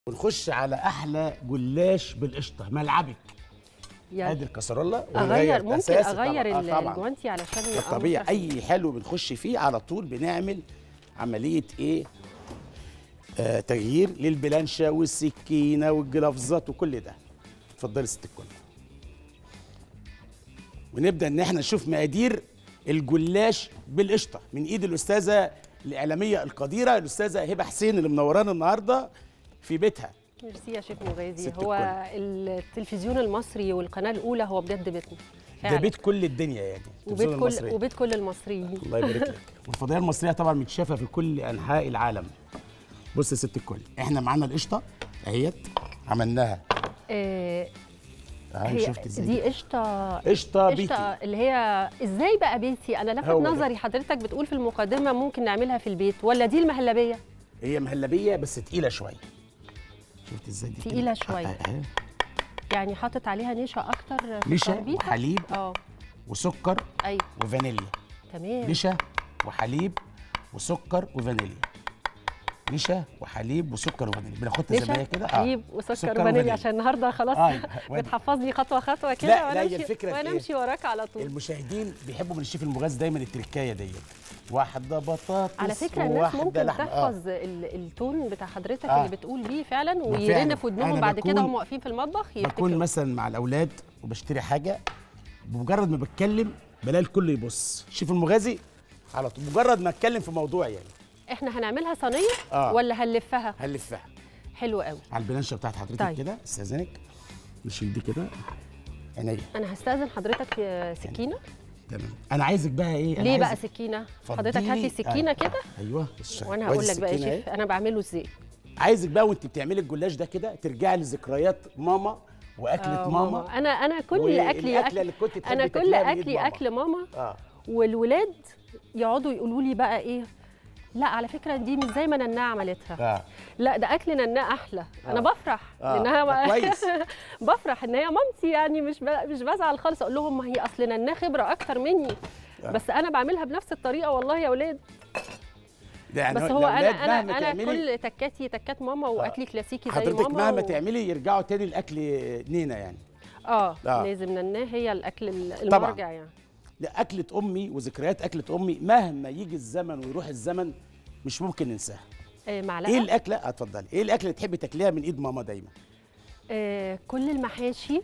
ونخش على احلى جلاش بالقشطه ملعبك. يعني ادي الكسرولة اغير، ممكن أساسي اغير طبعاً. الجوانتي علشان يبقى طبيعي. مفرح. اي حلو بنخش فيه على طول بنعمل عمليه ايه، تغيير للبلانشه والسكينه والجلافزات وكل ده. اتفضلي ست الكل. ونبدا ان احنا نشوف مقادير الجلاش بالقشطه من ايد الاستاذه الاعلاميه القديره الاستاذه هبه حسين اللي منورانا النهارده في بيتها. ميرسي يا شيف مغازي. ست هو الكل. التلفزيون المصري والقناه الاولى هو بجد بيتنا ده فعلا. بيت كل الدنيا يعني وبيت كل المصريين. الله يبارك لك. والفضائيه المصريه طبعا متشافه في كل انحاء العالم. بص يا ست الكل، احنا معانا القشطه اهيت عملناها. شفت ازاي دي قشطه بيتي اللي هي ازاي بقى بيتي؟ انا لفت نظري حضرتك بتقول في المقدمه ممكن نعملها في البيت، ولا دي المهلبيه؟ هي مهلبيه بس تقيله شويه. شفت ازاي دي تقيله شويه. يعني حاطط عليها نشا اكتر في نشا التربيطة؟ وحليب وسكر ايوه وفانيليا. تمام. نشا وحليب وسكر وفانيليا. نشا وحليب وسكر وفانيليا. بناخدها زي ما هي كده. حليب وسكر وفانيليا عشان النهارده خلاص بتحفظني خطوه خطوه كده. لا هي الفكره وانا امشي وراك على طول. المشاهدين بيحبوا من الشيف المغاز دايما التركايه ديت. واحده بطاطس على فكره الناس ممكن تحفظ التون بتاع حضرتك اللي بتقول بيه فعلا ويرن في ودنهم بعد كده وهم واقفين في المطبخ يفتكروا. بكون مثلا مع الاولاد وبشتري حاجه، بمجرد ما بتكلم بلاقي الكل يبص. الشيف المغازي على طول مجرد ما اتكلم في موضوع يعني. احنا هنعملها صينيه ولا هنلفها؟ هنلفها. حلو قوي. على البلانشه بتاعت حضرتك. طيب. كده استاذنك نشيل دي كده عينيا. انا هستاذن حضرتك في سكينه. تمام. انا عايزك بقى ايه؟ ليه بقى سكينه؟ حضرتك هات لي سكينه كده. ايوه وانا هقول لك بقى يا شيف انا بعمله ازاي. عايزك بقى وانت بتعملي الجلاش ده كده ترجعي لذكريات ماما واكله ماما. انا كل اكلي انا كل اكلي اكل ماما. والولاد يقعدوا يقولوا لي بقى ايه، لا على فكره دي مش زي ما نناه عملتها. لا ده اكل نناه احلى. انا بفرح لانها كويس. بفرح ان هي مامتي، يعني مش بزعل خالص. اقول لهم ما هي اصل نناه خبره اكتر مني. بس انا بعملها بنفس الطريقه والله يا اولاد. بس هو انا كل تكاتي تكات ماما واكلي كلاسيكي زي ماما. حضرتك مهما تعملي يرجعوا تاني الاكل نينا يعني. لازم نناه هي الاكل المرجع يعني. لا أكلة أمي وذكريات أكلة أمي مهما يجي الزمن ويروح الزمن مش ممكن ننساها. معلقة. إيه الأكلة؟ اتفضلي. إيه الأكلة اللي تحبي تاكليها من إيد ماما دايما؟ كل المحاشي.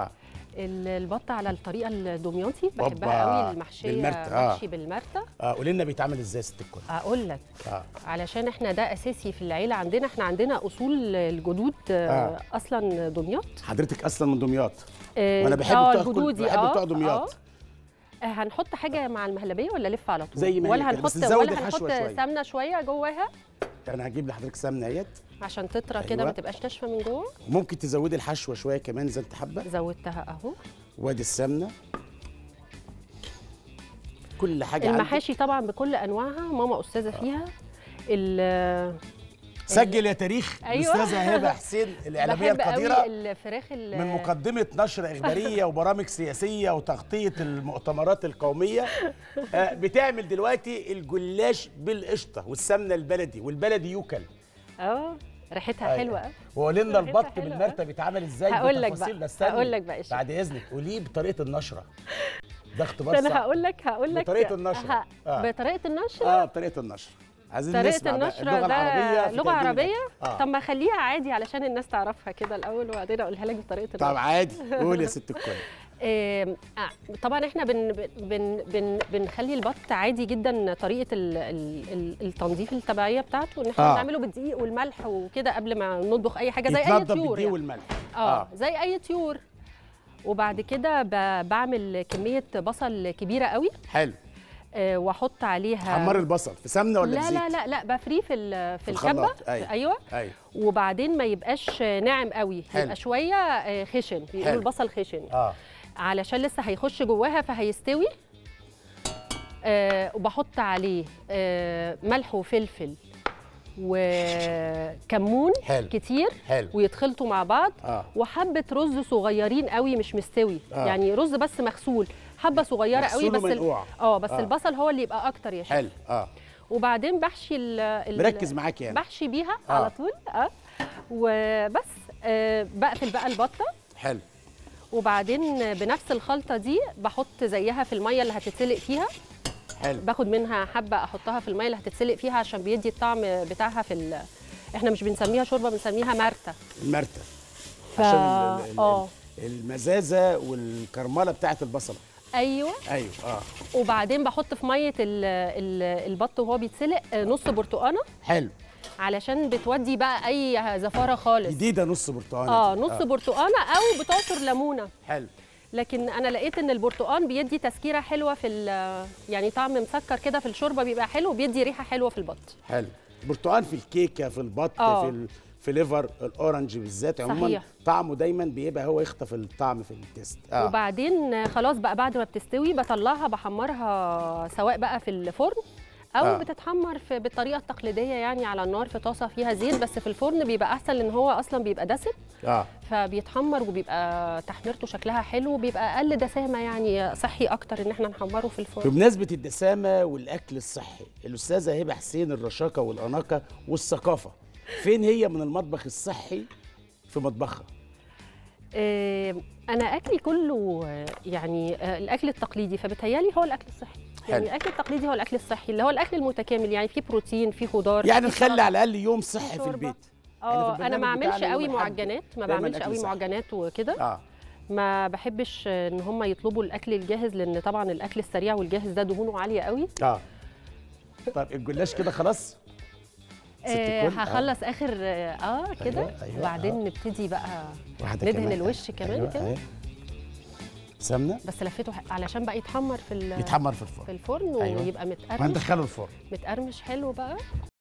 البط على الطريقة الدمياطي بحبها قوي. المحشية بالمرتة. محشي بالمرتة. قولي لنا بيتعمل إزاي يا ست الكل؟ أقول لك. علشان إحنا ده أساسي في العيلة عندنا. إحنا عندنا أصول الجدود أصلا دمياط. حضرتك أصلا من دمياط. وأنا بحب بتوع دمياط. هنحط حاجه مع المهلبيه ولا لف على طول؟ زي ما ولا هنحط سمنه شويه جواها؟ انا هجيب لحضرتك سمنه اهيت عشان تطرى كده ما تبقاش ناشفه من جوه. ممكن تزودي الحشوه شويه كمان زي انت حابه. زودتها اهو. وادي السمنه. كل حاجه المحاشي طبعا بكل انواعها ماما استاذه فيها. سجل يا تاريخ. الاستاذه هبه حسين الاعلاميه القديره الفراخ من مقدمه نشر اخباريه وبرامج سياسيه وتغطيه المؤتمرات القوميه. بتعمل دلوقتي الجلاش بالقشطه والسمنه البلدي والبلدي يوكل. ريحتها حلوه قوي. وقولي لنا البط بالمرتة بيتعمل ازاي؟ هقول لك بقى بعد اذنك قوليه بطريقه النشره. ده اختبار صعب. انا هقول لك بطريقه النشره. بطريقه النشره. بطريقه النشره. عايزين طريقة نسمع النشرة اللغة العربية. لغة عربية؟ طب ما خليها عادي علشان الناس تعرفها كده الأول وبعدين أقولها لك بطريقة النشرة. طب عادي قول يا ست الكل. طبعا احنا بنخلي البط عادي جدا. طريقة التنظيف الطبيعية بتاعته ان احنا بنعمله بالدقيق والملح وكده قبل ما نطبخ أي حاجة زي أي طيور. بالدقيق والملح. زي أي طيور. وبعد كده بعمل كمية بصل كبيرة قوي. حلو. واحط عليها. حمر البصل في سمنه ولا في زيت؟ لا بفريه في الكبه. ايوه. وبعدين ما يبقاش ناعم قوي. يبقى شويه خشن. بيقولوا البصل خشن. علشان لسه هيخش جواها فهيستوي. وبحط عليه ملح وفلفل وكمون كتير. ويتخلطوا مع بعض. وحبه رز صغيرين قوي مش مستوي. يعني رز بس مغسول حبه صغيره قوي بس بس البصل هو اللي يبقى اكتر يا شيخ. حلو. وبعدين بحشي مركز معاكي يعني. بحشي بيها على طول. وبس. بقفل بقى البطه. حلو. وبعدين بنفس الخلطه دي بحط زيها في الميه اللي هتتسلق فيها. حلو. باخد منها حبه احطها في الميه اللي هتتسلق فيها عشان بيدي الطعم بتاعها احنا مش بنسميها شوربه، بنسميها مرته. المرته عشان المزازه والكرمله بتاعت البصله. ايوه. وبعدين بحط في ميه البط وهو بيتسلق نص برتقانه. حلو. علشان بتودي بقى اي زفاره خالص. جديده نص برتقانه. نص برتقانه او بتعصر ليمونه. حلو. لكن انا لقيت ان البرتقان بيدي تسكيره حلوه يعني طعم مسكر كده في الشوربه بيبقى حلو وبيدي ريحه حلوه في البط. حلو. برتقان في الكيكه، في البط، في ليفر الاورنج بالذات عموما. صحيح. طعمه دايما بيبقى هو يخطف الطعم في التيست. وبعدين خلاص بقى بعد ما بتستوي بطلعها بحمرها سواء بقى في الفرن او بتتحمر بالطريقه التقليديه يعني على النار في طاسه فيها زيت، بس في الفرن بيبقى احسن لان هو اصلا بيبقى دسم. فبيتحمر وبيبقى تحميرته شكلها حلو وبيبقى اقل دسامه، يعني صحي اكتر ان احنا نحمره في الفرن. بمناسبه الدسامه والاكل الصحي، الاستاذه هبه حسين الرشاقه والاناقه والثقافه فين هي من المطبخ الصحي في مطبخها؟ انا اكلي كله يعني الاكل التقليدي، فبتهيالي هو الاكل الصحي. يعني الاكل التقليدي هو الاكل الصحي اللي هو الاكل المتكامل، يعني فيه بروتين، فيه خضار، يعني نخلي على الاقل يوم صحي في البيت. انا ما اعملش قوي معجنات، ما بعملش قوي معجنات وكده. ما بحبش ان هم يطلبوا الاكل الجاهز، لان طبعا الاكل السريع والجاهز ده دهونه عاليه قوي. طب الجلاش كده خلاص هخلص اخر كده. أيوة. وبعدين نبتدي بقى ندهن الوش كمان كده سمنه، بس لفيته علشان بقى يتحمر في الفرن. ويبقى متقرمش. هندخله الفرن متقرمش حلو بقى.